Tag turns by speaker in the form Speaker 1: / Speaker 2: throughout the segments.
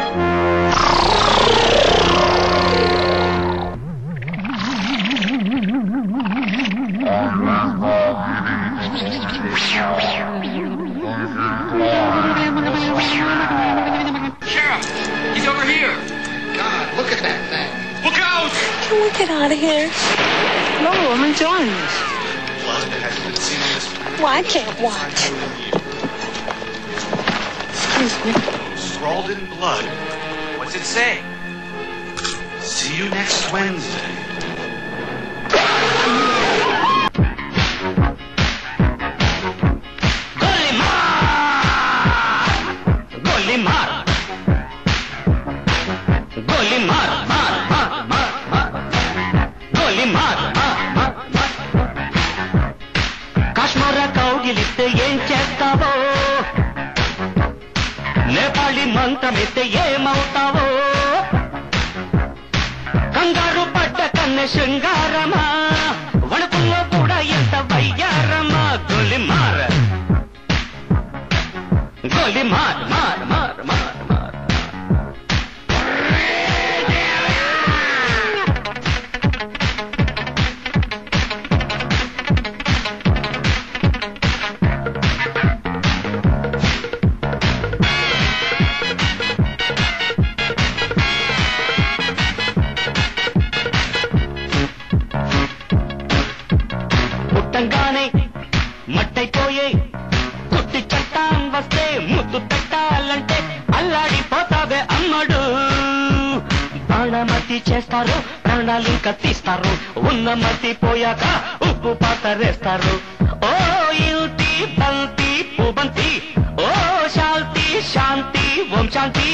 Speaker 1: He's over here.
Speaker 2: God, look at that thing.
Speaker 1: Look out!
Speaker 3: Can we get out of here?
Speaker 4: No, I'm enjoying this.
Speaker 2: Blood hasn't been seen on this planet.
Speaker 3: Well, I can't watch.
Speaker 4: Excuse me.
Speaker 2: Scrawled in blood.
Speaker 1: What's it say?
Speaker 2: See you next Wednesday.
Speaker 5: కాశ్మీర కౌగిలిస్తే ఏం చేస్తావో, నేపాళి మంత్రమిస్తే ఏమవుతావో, కంగారు పడ్డ కన్నె శృంగారమా, వణుకుల్లో కూడా ఎంత వయ్యారమా. గోలిమార్ గోలిమార్ మార్ మార్ మార్ మార్. పుట్టంగానే మట్టైపోయే కుట్టి చట్టాం వస్తే ముద్దు పెట్టాలంటే అల్లాడిపోతావే అమ్మడు. బాణమతి చేస్తారు, ప్రాణాలు కత్తిస్తారు, ఉన్న మతి పోయాక ఉప్పు పాతరేస్తారు. ఓ యుతి బంతి పుబంతి, ఓ శాంతి శాంతి ఓం శాంతి.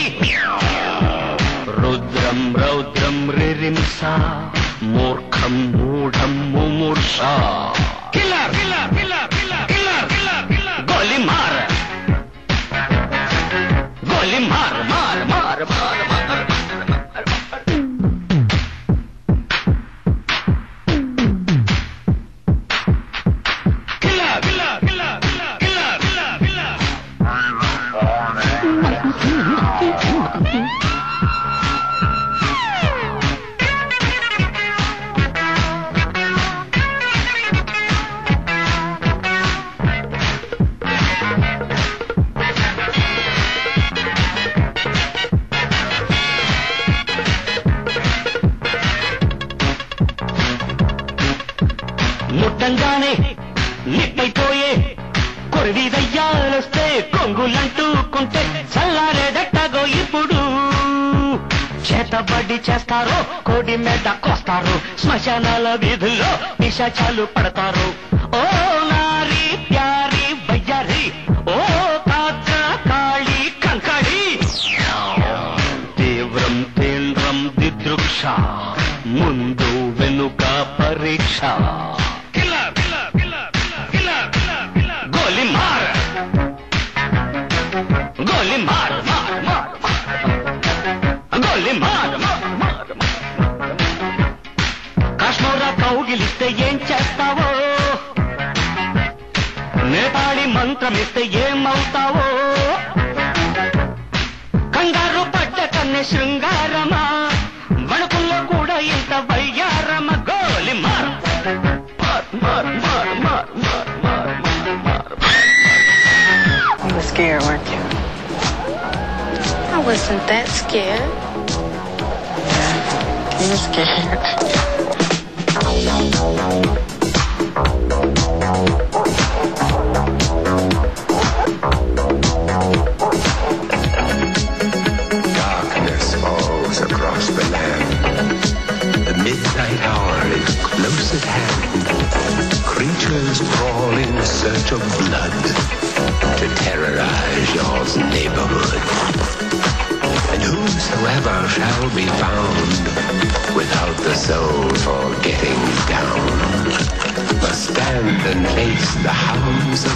Speaker 5: రుద్రం రౌద్రం రిరింస, మూర్ఖం మూఢం ముమూర్ష. Killer killer killer killer killer killer killer. గోలి మార్ గోలి మార్ మార్ మార్ మార్ మార్. Killer killer killer killer killer killer killer. ముట్టంగానే నిప్పైపోయే కొరివి దయ్యాలొస్తే కొంగులంటూకుంటే చల్లారేదట్టగో ఇప్పుడు. చేతబడి చేస్తారో, కోడి మీద కోస్తారు, శ్మశానాల వీధుల్లో పిశాచాలు పడతారు. ఓ నారి ప్యారి వయ్యారి, ఓ కాక కాళి కంకడి. తీవ్రం తీవ్రం దిదృక్ష, ముందు వెనుక పరీక్ష. గోలి మార్ గోలి మార్ మార్ మార్ గోలి మార్ మార్ మార్. కాశ్మీర కౌగిలిస్తే ఏం చేస్తావో, నేపాళి మంత్రమిస్తే ఏమవుతావో, కంగారు పడ్డ కన్నె శృంగారమా, వణుకుల్లో కూడా ఇంత వయ్యారమ. గోలి మార్ మార్ మార్ మార్ మార్ మార్ మార్ మార్.
Speaker 4: You were scared, weren't you?
Speaker 3: I wasn't that scared.
Speaker 4: You were scared.
Speaker 6: Darkness falls across the land. The midnight hour is close at hand. Creatures crawl in search of blood to terrorize your neighborhood. And whosoever shall be found without the soul for getting down must stand and face the hounds of